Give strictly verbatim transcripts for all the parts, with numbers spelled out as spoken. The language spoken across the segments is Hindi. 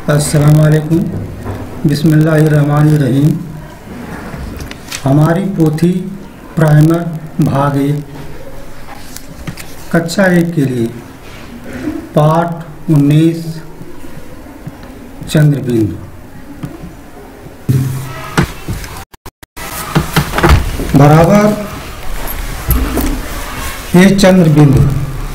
अस्सलाम वालेकुम। बिस्मिल्लाहिर्रहमानिर्रहीम। हमारी पोथी प्राइमर भाग एक कक्षा एक के लिए पाठ उन्नीस चंद्रबिंदु। बराबर ये चंद्रबिंदु।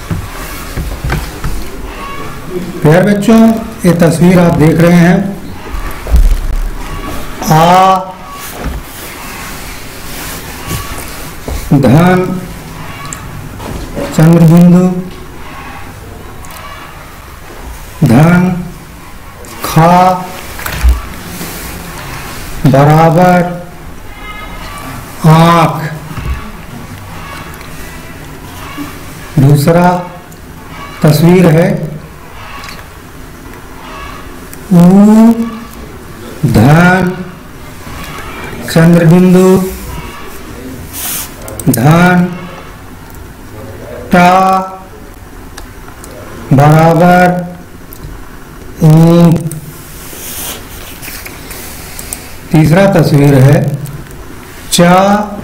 प्यारे बच्चों, ये तस्वीर आप देख रहे हैं। आ धन चंद्रबिंदु, धन खा बराबर आँख। दूसरा तस्वीर है ऊ धन चंद्रबिंदु, धन टा बराबर ऊँट। तीसरा तस्वीर है चा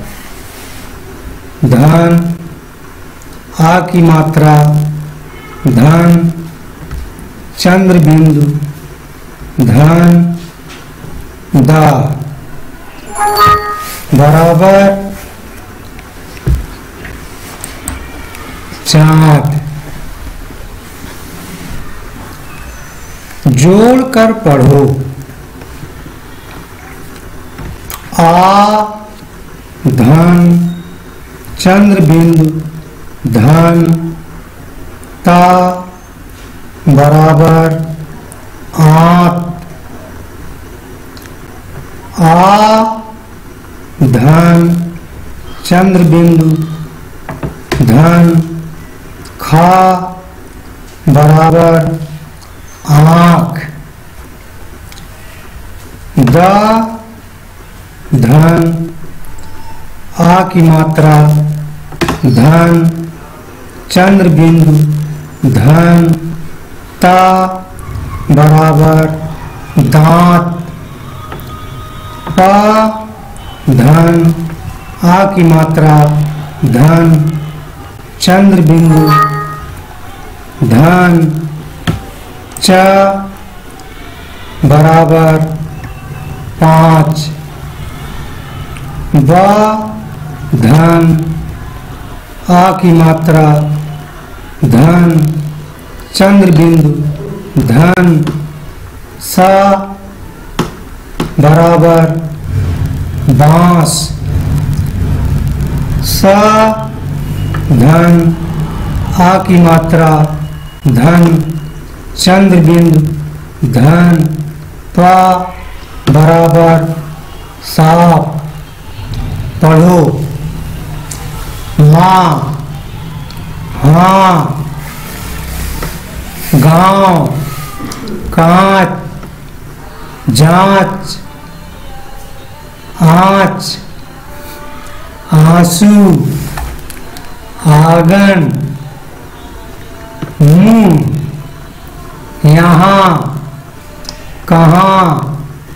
धन आ की मात्रा धन चंद्रबिंदु, धन दा बराबर चाँद। जोड़ कर पढ़ो। आ धन चंद्रबिंदु, धन ता बराबर आँख। आ धन चंद्रबिंदु, धन खा बराबर आँख। दा धन आ की मात्रा धन चंद्रबिंदु, धन ता बराबर दांत। पा धन आ की मात्रा धन चंद्रबिंदु, धन च बराबर पाँच। बा धन आ की मात्रा धन चंद्रबिंदु, धन सा बराबर बांस। सा धन आ की मात्रा धन चंद्रबिंदु, धन पा बराबर साप। पढ़ो। माँ हाँ, गाँव कांच, जांच आँच, आंसू आंगन, मुंह यहाँ कहाँ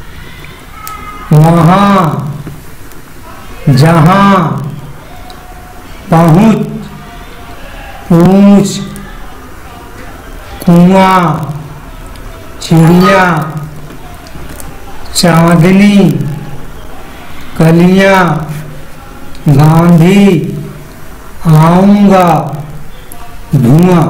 वहाँ जहाँ, पहुँच पूछ, कुआं चिड़िया, चांदनी कलियां, गांधी आऊंगा, धुआं।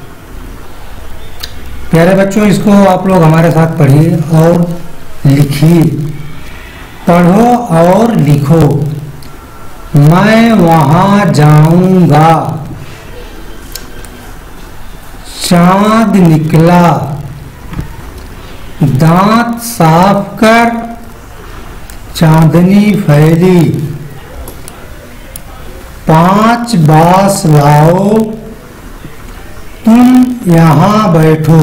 प्यारे बच्चों, इसको आप लोग हमारे साथ पढ़िए और लिखिए। पढ़ो और लिखो। मैं वहां जाऊंगा, चांद निकला, दांत साफ कर, चांदनी फैली। पांच बांस लाओ, तुम यहाँ बैठो।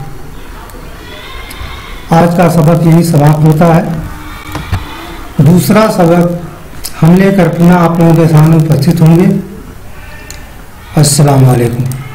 आज का सबक यही समाप्त होता है। दूसरा सबक हम लेकर पुनः आप लोगों के सामने उपस्थित होंगे। अस्सलाम वालेकुम।